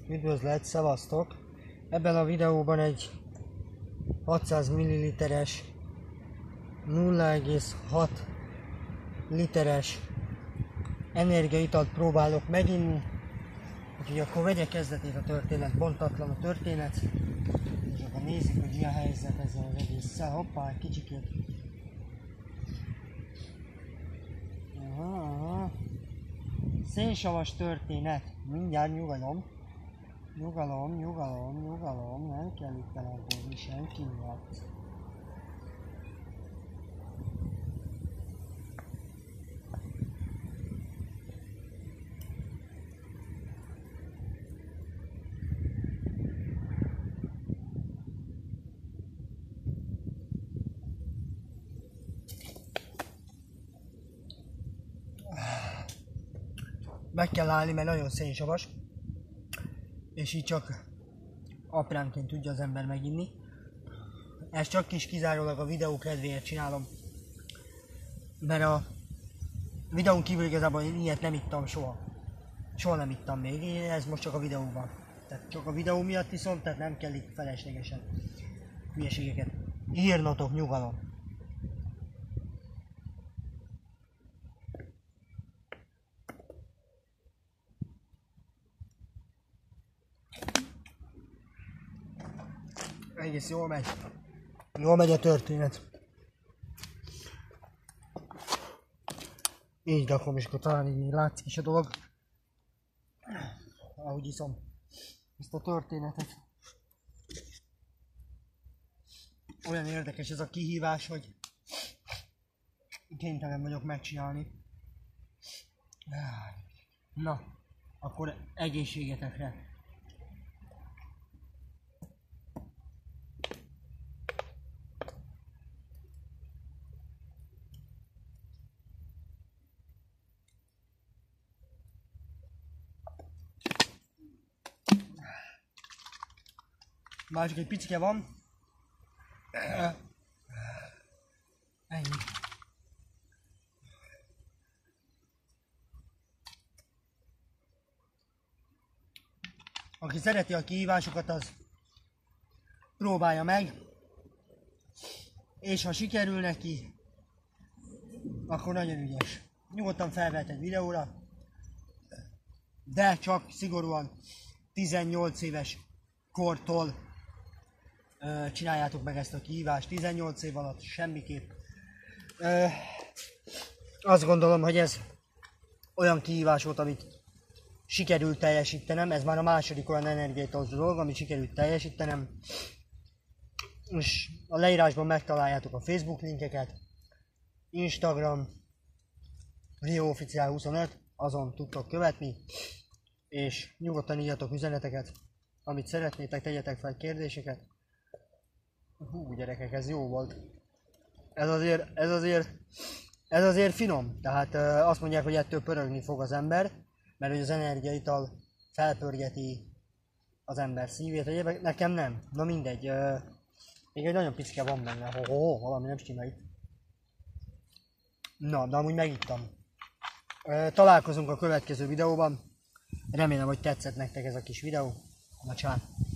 Üdvözlet, szevasztok! Ebben a videóban egy 600 ml-es 0,6 literes energiaitalt próbálok meginni. Úgyhogy akkor vegye kezdetét a történet, bontatlan a történet, és akkor nézzük, hogy mi a helyzet ezzel az egésszel. Hoppá, egy kicsikét. Aha. Szénsavas történet. Mindjárt nyugalom. Nyugalom, nem kell itt elagódni senki miatt. Meg kell állni, mert nagyon szénsavas, és így csak apránként tudja az ember meginni. Ezt csak is kizárólag a videó kedvéért csinálom, mert a videón kívül igazából én ilyet nem ittam soha. Soha nem ittam még, ez most csak a videóban. Tehát csak a videó miatt iszom, tehát nem kell itt feleslegesen hülyeségeket írnotok, nyugalom. Egész jól megy. Jól megy a történet. Így rakom, és akkor talán így látszik is a dolog. Ahogy iszom ezt a történetet. Olyan érdekes ez a kihívás, hogy kénytelen vagyok megcsinálni. Na, akkor egészségetekre. Már csak egy picike van. Ennyi. Aki szereti a kihívásokat, az próbálja meg. És ha sikerül neki, akkor nagyon ügyes. Nyugodtan felvehet egy videóra, de csak szigorúan 18 éves kortól csináljátok meg ezt a kihívást. 18 év alatt semmiképp. Azt gondolom, hogy ez olyan kihívás volt, amit sikerült teljesítenem. Ez már a második olyan energiaitalt dolog, amit sikerült teljesítenem. És a leírásban megtaláljátok a Facebook linkeket, Instagram, Rio Official 25, azon tudtok követni, és nyugodtan írjatok üzeneteket, amit szeretnétek, tegyetek fel kérdéseket. Hú, gyerekek, ez jó volt. Ez azért finom. Tehát azt mondják, hogy ettől pörögni fog az ember, mert hogy az energiaital felpörgeti az ember szívét. Egyébként nekem nem. Na mindegy. Még egy nagyon picike van benne. Valami nem stimmel itt. Na, de amúgy megittam. Találkozunk a következő videóban. Remélem, hogy tetszett nektek ez a kis videó. Na, csá!